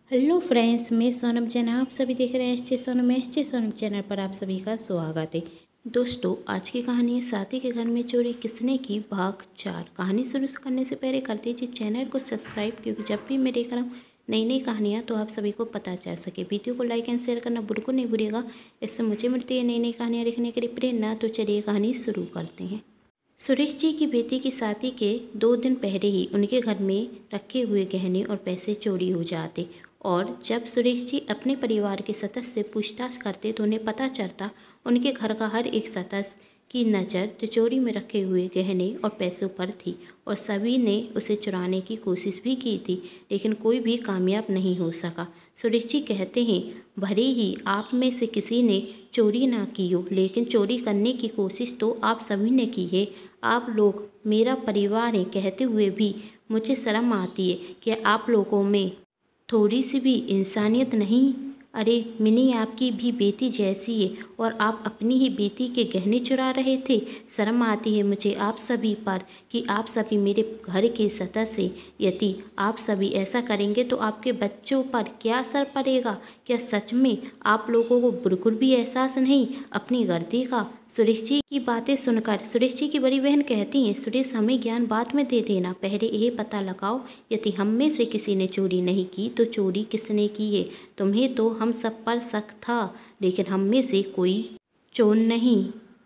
Hello friends, मैं सोनम जैन। आप सभी देख रहे हैं एस जे सोनम चैनल पर आप सभी का स्वागत है। दोस्तों, आज की कहानी है साथी के घर में चोरी किसने की, भाग 4। कहानी शुरू करने से पहले कर दीजिए चैनल को सब्सक्राइब, क्योंकि जब भी मैं देख रहा हूँ नई नई कहानियाँ तो आप सभी को पता चल सके। वीडियो को लाइक एंड शेयर करना बिल्कुल नहीं भूलिएगा, इससे मुझे मिलती है नई नई कहानियाँ लिखने के लिए प्रेरणा। तो चलिए कहानी शुरू करते हैं। सुरेश जी की बेटी की शादी के 2 दिन पहले ही उनके घर में रखे हुए गहने और पैसे चोरी हो जाते, और जब सुरेश जी अपने परिवार के सदस्य से पूछताछ करते तो उन्हें पता चलता उनके घर का हर एक सदस्य की नज़र तिजोरी में रखे हुए गहने और पैसों पर थी, और सभी ने उसे चुराने की कोशिश भी की थी, लेकिन कोई भी कामयाब नहीं हो सका। सुरेश जी कहते हैं, भले ही आप में से किसी ने चोरी ना की हो, लेकिन चोरी करने की कोशिश तो आप सभी ने की है। आप लोग मेरा परिवार है कहते हुए भी मुझे शर्म आती है कि आप लोगों में थोड़ी सी भी इंसानियत नहीं। अरे मिनी आपकी भी बेटी जैसी है और आप अपनी ही बेटी के गहने चुरा रहे थे। शर्म आती है मुझे आप सभी पर कि आप सभी मेरे घर के सदस्य हैं। यदि आप सभी ऐसा करेंगे तो आपके बच्चों पर क्या असर पड़ेगा? क्या सच में आप लोगों को बिल्कुल भी एहसास नहीं अपनी गलती का? सुरेश जी की बातें सुनकर सुरेश जी की बड़ी बहन कहती हैं, सुरेश हमें ज्ञान बाद में दे देना, पहले ये पता लगाओ यदि हम में से किसी ने चोरी नहीं की तो चोरी किसने की है। तुम्हें तो हम सब पर शक था, लेकिन हम में से कोई चोर नहीं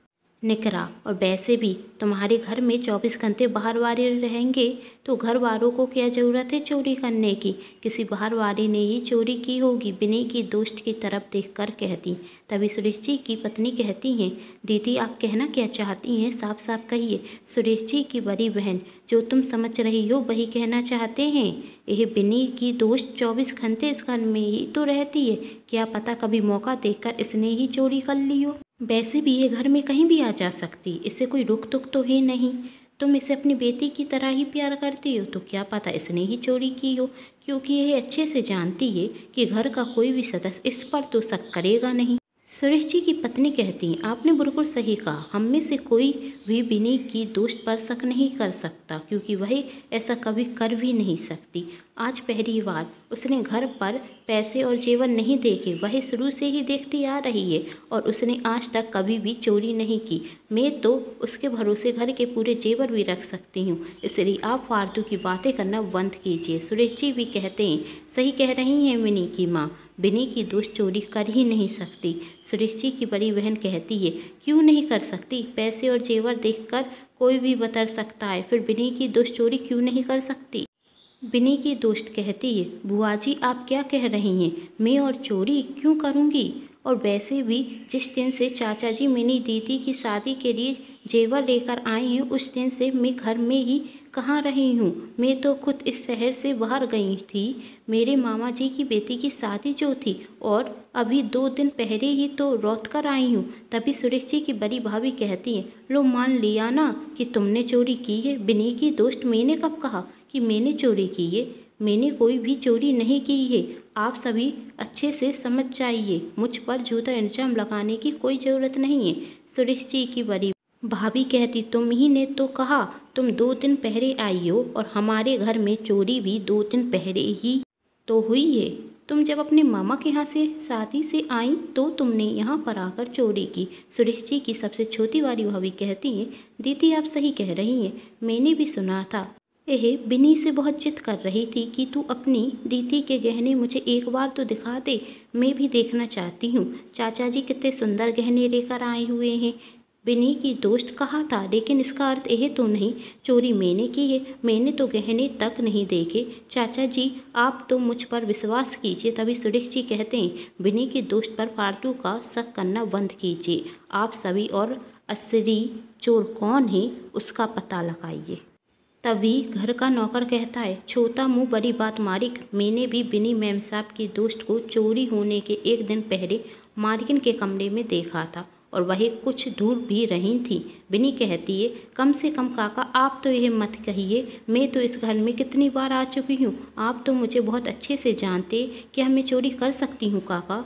निकला, और वैसे भी तुम्हारे घर में 24 घंटे बाहर वाले रहेंगे तो घर वालों को क्या ज़रूरत है चोरी करने की? किसी बाहर वाले ने ही चोरी की होगी, बिनी की दोस्त की तरफ देखकर कहती। तभी सुरेश जी की पत्नी कहती हैं, दीदी आप कहना क्या चाहती हैं, साफ साफ कहिए। सुरेश जी की बड़ी बहन, जो तुम समझ रही हो वही कहना चाहते हैं। यह बिनी की दोस्त 24 घंटे इस घर में ही तो रहती है, क्या पता कभी मौका देखकर इसने ही चोरी कर ली हो। वैसे भी ये घर में कहीं भी आ जा सकती, इसे कोई रुक टुक तो है नहीं। तुम इसे अपनी बेटी की तरह ही प्यार करती हो, तो क्या पता इसने ही चोरी की हो, क्योंकि यह अच्छे से जानती है कि घर का कोई भी सदस्य इस पर तो शक करेगा नहीं। सुरेश जी की पत्नी कहती, आपने बिल्कुल सही कहा, हम में से कोई भी बिनी की दोस्त पर शक नहीं कर सकता, क्योंकि वह ऐसा कभी कर भी नहीं सकती। आज पहली बार उसने घर पर पैसे और जेवर नहीं देखे, वह शुरू से ही देखती आ रही है, और उसने आज तक कभी भी चोरी नहीं की। मैं तो उसके भरोसे घर के पूरे जेवर भी रख सकती हूँ, इसलिए आप फालतू की बातें करना बंद कीजिए। सुरेश जी भी कहते हैं, सही कह रही हैं मिनी की माँ, बिनी की दोस्त चोरी कर ही नहीं सकती। सुरेश जी की बड़ी बहन कहती है, क्यों नहीं कर सकती? पैसे और जेवर देखकर कोई भी बता सकता है, फिर बिनी की दोस्त चोरी क्यों नहीं कर सकती? बिनी की दोस्त कहती है, बुआ जी आप क्या कह रही हैं, मैं और चोरी क्यों करूँगी? और वैसे भी जिस दिन से चाचा जी मिनी दीदी की शादी के लिए जेवर लेकर आए हैं, उस दिन से मैं घर में ही कहाँ रही हूँ। मैं तो खुद इस शहर से बाहर गई थी, मेरे मामा जी की बेटी की शादी जो थी, और अभी 2 दिन पहले ही तो लौट कर आई हूँ। तभी सुरेश जी की बड़ी भाभी कहती हैं, लो मान लिया ना कि तुमने चोरी की है। बिनी की दोस्त, मैंने कब कहा कि मैंने चोरी की है? मैंने कोई भी चोरी नहीं की है। आप सभी अच्छे से समझ जाइए, मुझ पर झूठा इल्जाम लगाने की कोई ज़रूरत नहीं है। सुरेश जी की बड़ी भाभी कहती, तुम ही ने तो कहा तुम 2 दिन पहले आई हो, और हमारे घर में चोरी भी 2 दिन पहले ही तो हुई है। तुम जब अपने मामा के यहाँ से शादी से आई तो तुमने यहाँ पर आकर चोरी की। सुरेश जी की सबसे छोटी वाली भाभी कहती हैं, दीदी आप सही कह रही हैं, मैंने भी सुना था। यह बिनी से बहुत जिद कर रही थी कि तू अपनी दीदी के गहने मुझे एक बार तो दिखा दे, मैं भी देखना चाहती हूँ। चाचा जी कितने सुंदर गहने लेकर आए हुए हैं। बिनी की दोस्त कहा था, लेकिन इसका अर्थ यह तो नहीं चोरी मैंने की है, मैंने तो गहने तक नहीं देखे। चाचा जी आप तो मुझ पर विश्वास कीजिए। तभी सुरेश जी कहते हैं, बिनी की दोस्त पर फालतू का शक करना बंद कीजिए, आप सभी, और असली चोर कौन है उसका पता लगाइए। तभी घर का नौकर कहता है, छोटा मुंह बड़ी बात मालिक, मैंने भी बिनी मैम साहब की दोस्त को चोरी होने के 1 दिन पहले मालकिन के कमरे में देखा था, और वह कुछ दूर भी रही थी। बिनी कहती है, कम से कम काका आप तो यह मत कहिए, मैं तो इस घर में कितनी बार आ चुकी हूँ, आप तो मुझे बहुत अच्छे से जानते, क्या मैं चोरी कर सकती हूँ काका?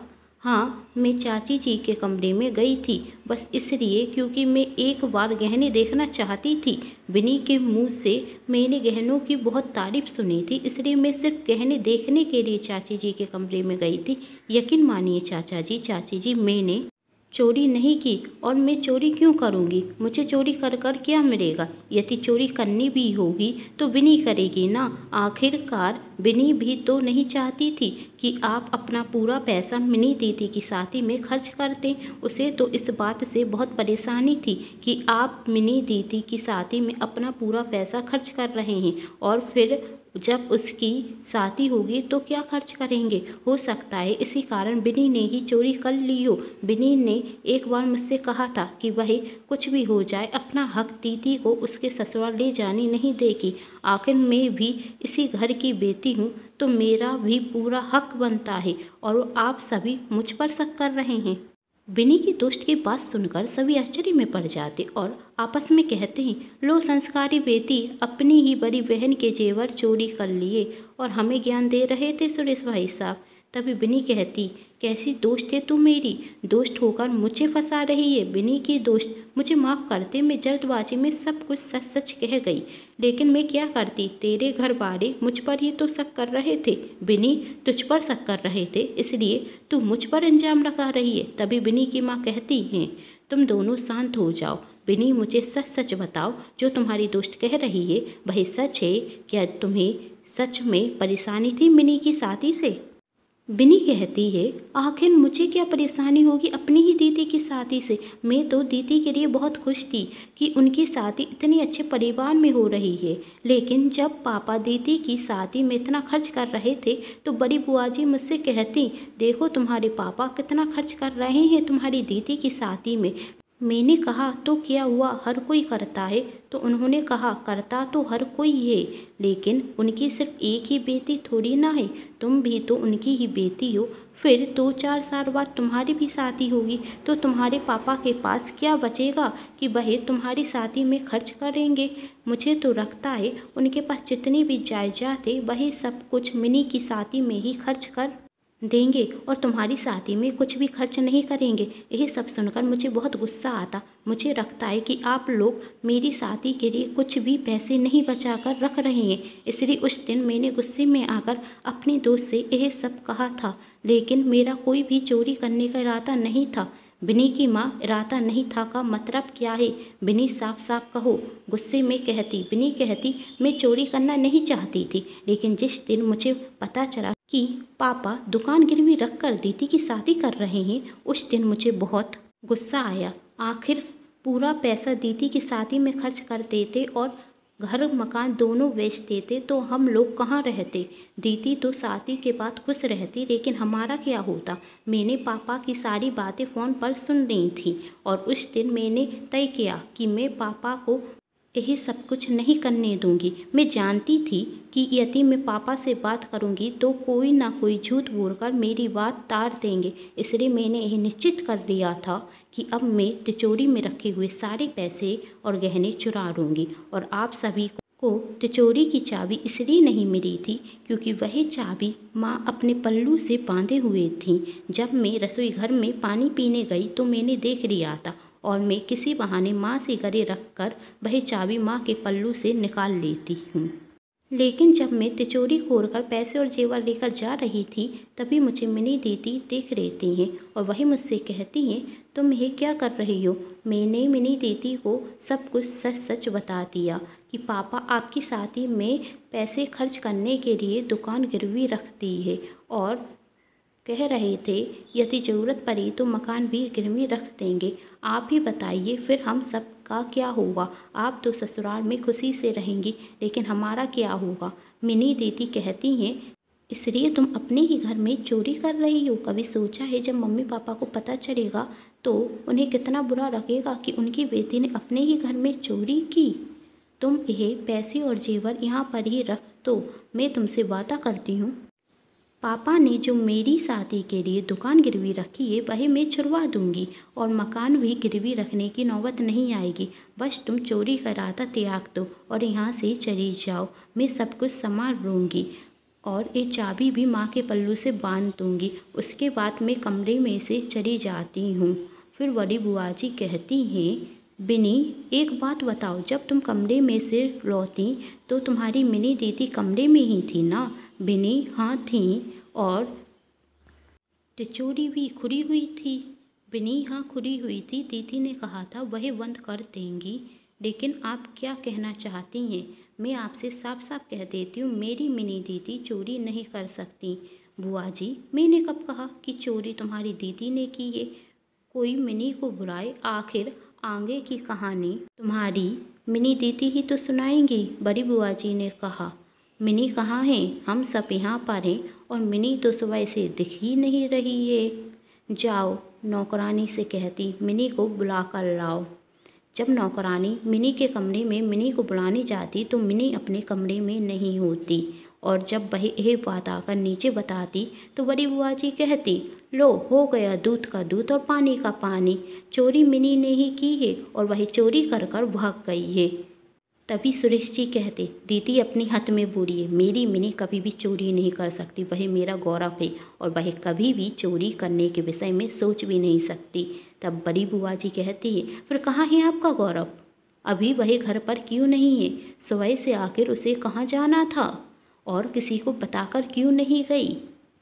हाँ, मैं चाची जी के कमरे में गई थी, बस इसलिए क्योंकि मैं एक बार गहने देखना चाहती थी। बिनी के मुंह से मैंने गहनों की बहुत तारीफ सुनी थी, इसलिए मैं सिर्फ गहने देखने के लिए चाची जी के कमरे में गई थी। यकीन मानिए चाची जी, मैंने चोरी नहीं की, और मैं चोरी क्यों करूँगी? मुझे चोरी कर कर क्या मिलेगा? यदि चोरी करनी भी होगी तो बिनी करेगी ना। आखिरकार बिनी भी तो नहीं चाहती थी कि आप अपना पूरा पैसा मिनी दीदी की शादी में खर्च कर दें। उसे तो इस बात से बहुत परेशानी थी कि आप मिनी दीदी की शादी में अपना पूरा पैसा खर्च कर रहे हैं, और फिर जब उसकी शादी होगी तो क्या खर्च करेंगे? हो सकता है इसी कारण बिनी ने ही चोरी कर ली हो। बिनी ने एक बार मुझसे कहा था कि वह कुछ भी हो जाए अपना हक दीदी को उसके ससुराल ले जाने नहीं देगी। आखिर मैं भी इसी घर की बेटी हूँ, तो मेरा भी पूरा हक बनता है, और आप सभी मुझ पर शक कर रहे हैं। बिनी की दोस्त की बात सुनकर सभी आश्चर्य में पड़ जाते और आपस में कहते हैं, लो संस्कारी बेटी अपनी ही बड़ी बहन के जेवर चोरी कर लिए और हमें ज्ञान दे रहे थे सुरेश भाई साहब। तभी बिनी कहती, कैसी दोस्त है तू मेरी? दोस्त होकर मुझे फंसा रही है। बिनी की दोस्त, मुझे माफ़ करते, मैं जल्दबाजी में सब कुछ सच सच कह गई, लेकिन मैं क्या करती? तेरे घर वाले मुझ पर ही तो शक कर रहे थे। बिनी, तुझ पर शक कर रहे थे, इसलिए तू मुझ पर इल्जाम लगा रही है। तभी बिनी की माँ कहती हैं, तुम दोनों शांत हो जाओ। बिनी, मुझे सच सच बताओ, जो तुम्हारी दोस्त कह रही है वह सच है? क्या तुम्हें सच में परेशानी थी मिनी की शादी से? बिनी कहती है, आखिर मुझे क्या परेशानी होगी अपनी ही दीदी की शादी से? मैं तो दीदी के लिए बहुत खुश थी कि उनकी शादी इतने अच्छे परिवार में हो रही है, लेकिन जब पापा दीदी की शादी में इतना खर्च कर रहे थे तो बड़ी बुआ जी मुझसे कहती, देखो तुम्हारे पापा कितना खर्च कर रहे हैं तुम्हारी दीदी की शादी में। मैंने कहा, तो क्या हुआ, हर कोई करता है। तो उन्होंने कहा, करता तो हर कोई है, लेकिन उनकी सिर्फ एक ही बेटी थोड़ी ना है, तुम भी तो उनकी ही बेटी हो। फिर 2-4 साल बाद तुम्हारी भी शादी होगी, तो तुम्हारे पापा के पास क्या बचेगा कि वह तुम्हारी शादी में खर्च करेंगे? मुझे तो लगता है उनके पास जितनी भी जायदाद है वही सब कुछ मिनी की शादी में ही खर्च कर देंगे, और तुम्हारी शादी में कुछ भी खर्च नहीं करेंगे। यही सब सुनकर मुझे बहुत गुस्सा आता। मुझे लगता है कि आप लोग मेरी शादी के लिए कुछ भी पैसे नहीं बचा कर रख रहे हैं, इसलिए उस दिन मैंने गुस्से में आकर अपने दोस्त से यह सब कहा था, लेकिन मेरा कोई भी चोरी करने का इरादा नहीं था। बिनी की माँ, इरादा नहीं था का मतलब क्या है? बिनी, साफ साफ कहो। गुस्से में कहती बिनी कहती, मैं चोरी करना नहीं चाहती थी, लेकिन जिस दिन मुझे पता चला कि पापा दुकान गिरवी रख कर दीदी की शादी कर रहे हैं, उस दिन मुझे बहुत गुस्सा आया। आखिर पूरा पैसा दीदी की शादी में खर्च कर देते और घर मकान दोनों बेच देते तो हम लोग कहाँ रहते? दीदी तो शादी के बाद खुश रहती, लेकिन हमारा क्या होता? मैंने पापा की सारी बातें फ़ोन पर सुन रही थी, और उस दिन मैंने तय किया कि मैं पापा को यही सब कुछ नहीं करने दूंगी। मैं जानती थी कि यदि मैं पापा से बात करूंगी तो कोई ना कोई झूठ बोलकर मेरी बात टाल देंगे, इसलिए मैंने यह निश्चित कर लिया था कि अब मैं तिजोरी में रखे हुए सारे पैसे और गहने चुरा लूँगी। और आप सभी को तिजोरी की चाबी इसलिए नहीं मिली थी क्योंकि वही चाबी माँ अपने पल्लू से बांधे हुए थी। जब मैं रसोई घर में पानी पीने गई तो मैंने देख लिया था, और मैं किसी बहाने माँ से गले रखकर वही चाबी माँ के पल्लू से निकाल लेती हूँ। लेकिन जब मैं तिजोरी खोलकर पैसे और जेवर लेकर जा रही थी, तभी मुझे मिनी दीदी देख लेती हैं और वही मुझसे कहती हैं, तुम ये क्या कर रही हो? मैंने मिनी दीदी को सब कुछ सच सच बता दिया कि पापा आपकी शादी में पैसे खर्च करने के लिए दुकान गिरवी रख दी है, और कह रहे थे यदि ज़रूरत पड़ी तो मकान भी गिरवी रख देंगे। आप ही बताइए फिर हम सब का क्या होगा? आप तो ससुराल में खुशी से रहेंगी, लेकिन हमारा क्या होगा? मिनी दीदी कहती हैं, इसलिए तुम अपने ही घर में चोरी कर रही हो? कभी सोचा है जब मम्मी पापा को पता चलेगा तो उन्हें कितना बुरा लगेगा कि उनकी बेटी ने अपने ही घर में चोरी की? तुम यह पैसे और जेवर यहाँ पर ही रख दो, मैं तुमसे वादा करती हूँ पापा ने जो मेरी शादी के लिए दुकान गिरवी रखी है वही मैं छुड़वा दूंगी, और मकान भी गिरवी रखने की नौबत नहीं आएगी। बस तुम चोरी का इरादा त्याग दो और यहाँ से चली जाओ, मैं सब कुछ संभाल लूँगी। और ये चाबी भी माँ के पल्लू से बांध दूँगी। उसके बाद मैं कमरे में से चली जाती हूँ। फिर बड़ी बुआ जी कहती हैं, बिनी एक बात बताओ, जब तुम कमरे में से लौटी तो तुम्हारी मिनी दीदी कमरे में ही थी ना? बिनी हाँ थी। और तिचोरी भी खुली हुई थी? बिनी हाँ खुली हुई थी। दीदी ने कहा था वह बंद कर देंगी। लेकिन आप क्या कहना चाहती हैं? मैं आपसे साफ साफ कह देती हूँ, मेरी मिनी दीदी चोरी नहीं कर सकती। बुआ जी मैंने कब कहा कि चोरी तुम्हारी दीदी ने की है? कोई मिनी को बुलाए, आखिर आगे की कहानी तुम्हारी मिनी दीदी ही तो सुनाएंगी। बड़ी बुआ जी ने कहा, मिनी कहाँ है? हम सब यहाँ पर हैं और मिनी तो सुबह से दिख ही नहीं रही है। जाओ नौकरानी से कहती मिनी को बुला कर लाओ। जब नौकरानी मिनी के कमरे में मिनी को बुलाने जाती तो मिनी अपने कमरे में नहीं होती, और जब वह यह बात आकर नीचे बताती तो बड़ी बुआ जी कहती, लो हो गया दूध का दूध और पानी का पानी, चोरी मिनी ने ही की है और वह चोरी कर कर भाग गई है। तभी सुरेश जी कहते, दीदी अपनी हद में बूढ़ी है, मेरी मिनी कभी भी चोरी नहीं कर सकती, वह मेरा गौरव है और वह कभी भी चोरी करने के विषय में सोच भी नहीं सकती। तब बड़ी बुआ जी कहती है, फिर कहाँ है आपका गौरव? अभी वह घर पर क्यों नहीं है? सुबह से आखिर उसे कहाँ जाना था और किसी को बताकर क्यों नहीं गई?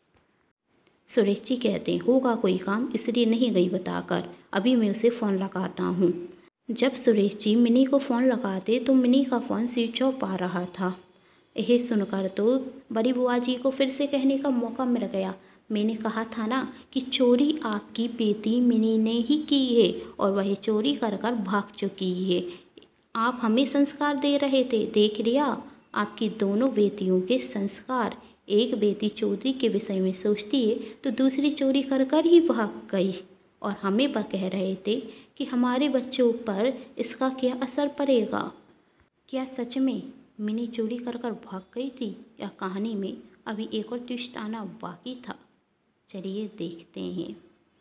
सुरेश जी कहते, होगा कोई काम इसलिए नहीं गई बताकर, अभी मैं उसे फ़ोन लगाता हूँ। जब सुरेश जी मिनी को फ़ोन लगाते तो मिनी का फ़ोन स्विच ऑफ आ रहा था। यह सुनकर तो बड़ी बुआ जी को फिर से कहने का मौका मिल गया, मैंने कहा था ना कि चोरी आपकी बेटी मिनी ने ही की है और वह चोरी कर कर भाग चुकी है। आप हमें संस्कार दे रहे थे, देख लिया आपकी दोनों बेटियों के संस्कार। एक बेटी चोरी के विषय में सोचती है तो दूसरी चोरी कर कर ही भाग गई, और हमें वह कह रहे थे कि हमारे बच्चों पर इसका क्या असर पड़ेगा। क्या सच में मिनी चोरी कर कर भाग गई थी या कहानी में अभी एक और ट्विस्ट आना बाकी था? चलिए देखते हैं।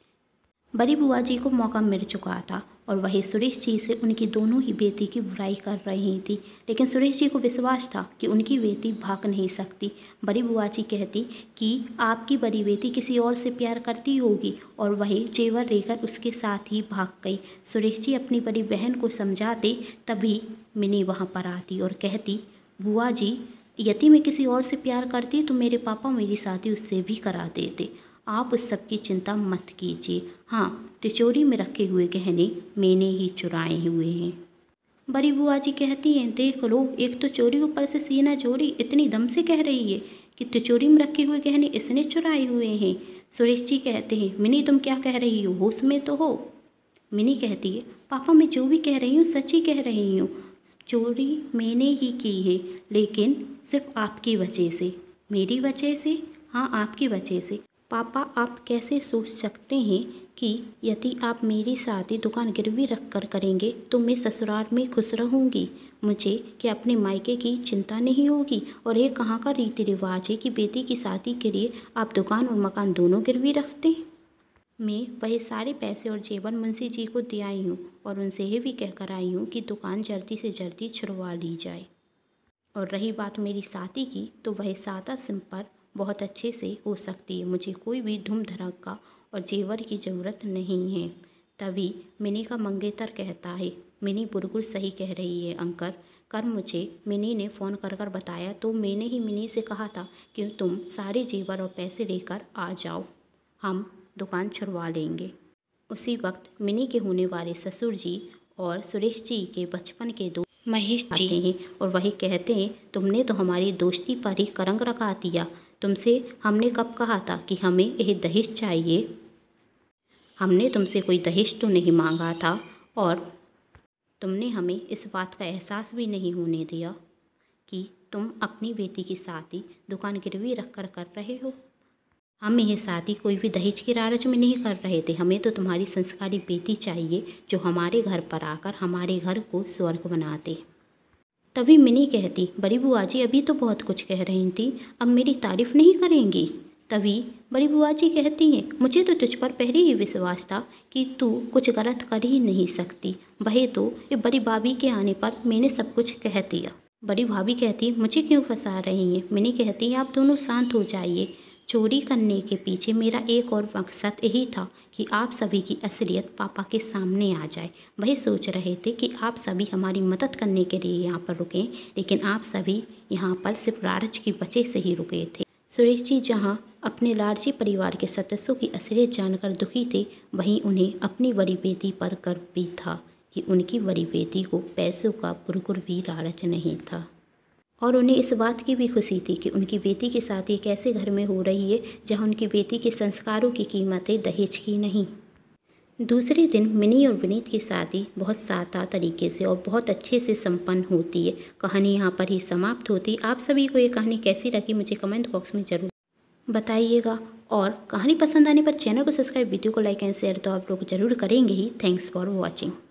बड़ी बुआ जी को मौका मिल चुका था और वही सुरेश जी से उनकी दोनों ही बेटी की बुराई कर रही थी, लेकिन सुरेश जी को विश्वास था कि उनकी बेटी भाग नहीं सकती। बड़ी बुआ जी कहती कि आपकी बड़ी बेटी किसी और से प्यार करती होगी और वही जेवर लेकर उसके साथ ही भाग गई। सुरेश जी अपनी बड़ी बहन को समझाते, तभी मिनी वहाँ पर आती और कहती, बुआ जी यदि मैं किसी और से प्यार करती तो मेरे पापा मेरी शादी उससे भी करा देते, आप उस सब की चिंता मत कीजिए। हाँ, तिजोरी में रखे हुए गहने मैंने ही चुराए हुए हैं। बड़ी बुआ जी कहती हैं, देख लो, एक तो चोरी ऊपर से सीना चोरी इतनी दम से कह रही है कि तिजोरी में रखे हुए गहने इसने चुराए हुए हैं। सुरेश जी कहते हैं, मिनी तुम क्या कह रही हो, होश में तो हो? मिनी कहती है, पापा मैं जो भी कह रही हूँ सच ही कह रही हूँ, चोरी मैंने ही की है, लेकिन सिर्फ आपकी वजह से। मेरी वजह से? हाँ आपकी वजह से। पापा आप कैसे सोच सकते हैं कि यदि आप मेरी शादी दुकान गिरवी रख कर करेंगे तो मैं ससुराल में खुश रहूँगी? मुझे क्या अपने मायके की चिंता नहीं होगी? और ये कहाँ का रीति रिवाज है कि बेटी की शादी के लिए आप दुकान और मकान दोनों गिरवी रखते हैं? मैं वही सारे पैसे और जेवर मुंशी जी को दे आई हूँ और उनसे ये भी कह कर आई हूँ कि दुकान जल्दी से जल्दी छुड़वा ली जाए। और रही बात मेरी शादी की, तो वह सादा सिंपल बहुत अच्छे से हो सकती है, मुझे कोई भी धूम धड़क्का और जेवर की ज़रूरत नहीं है। तभी मिनी का मंगेतर कहता है, मिनी बिल्कुल सही कह रही है अंकल, कल मुझे मिनी ने फ़ोन कर कर बताया तो मैंने ही मिनी से कहा था कि तुम सारे जेवर और पैसे लेकर आ जाओ, हम दुकान छुड़वा लेंगे। उसी वक्त मिनी के होने वाले ससुर जी और सुरेश जी के बचपन के दोस्त महेश जी आते हैं और वही कहते हैं, तुमने तो हमारी दोस्ती पर ही करंग लगा दिया। तुमसे हमने कब कहा था कि हमें यह दहेज चाहिए? हमने तुमसे कोई दहेज तो नहीं मांगा था और तुमने हमें इस बात का एहसास भी नहीं होने दिया कि तुम अपनी बेटी की शादी दुकान गिरवी रख कर रहे हो। हम यह शादी कोई भी दहेज के लालच में नहीं कर रहे थे, हमें तो तुम्हारी संस्कारी बेटी चाहिए जो हमारे घर पर आकर हमारे घर को स्वर्ग बना दे। तभी मिनी कहती, बड़ी बुआ जी अभी तो बहुत कुछ कह रही थी, अब मेरी तारीफ़ नहीं करेंगी? तभी बड़ी बुआ जी कहती हैं, मुझे तो तुझ पर पहले ही विश्वास था कि तू कुछ गलत कर ही नहीं सकती, वही तो ये बड़ी भाभी के आने पर मैंने सब कुछ कह दिया। बड़ी भाभी कहती, मुझे क्यों फंसा रही हैं। मिनी कहती, आप दोनों शांत हो जाइए। चोरी करने के पीछे मेरा एक और मकसद यही था कि आप सभी की असलियत पापा के सामने आ जाए। वही सोच रहे थे कि आप सभी हमारी मदद करने के लिए यहाँ पर रुके, लेकिन आप सभी यहाँ पर सिर्फ लालच की वजह से ही रुके थे। सुरेश जी जहाँ अपने लालची परिवार के सदस्यों की असलियत जानकर दुखी थे, वहीं उन्हें अपनी बड़ी बेटी पर गर्व भी था कि उनकी बड़ी बेटी को पैसों का बिल्कुल भी लालच नहीं था। और उन्हें इस बात की भी खुशी थी कि उनकी बेटी के साथ एक ऐसे घर में हो रही है जहां उनकी बेटी के संस्कारों की कीमतें दहेज की नहीं। दूसरे दिन मिनी और विनीत की शादी बहुत सादा तरीके से और बहुत अच्छे से संपन्न होती है। कहानी यहाँ पर ही समाप्त होती। आप सभी को ये कहानी कैसी लगी मुझे कमेंट बॉक्स में ज़रूर बताइएगा, और कहानी पसंद आने पर चैनल को सब्सक्राइब, वीडियो को लाइक एंड शेयर तो आप लोग ज़रूर करेंगे ही। Thanks for watching.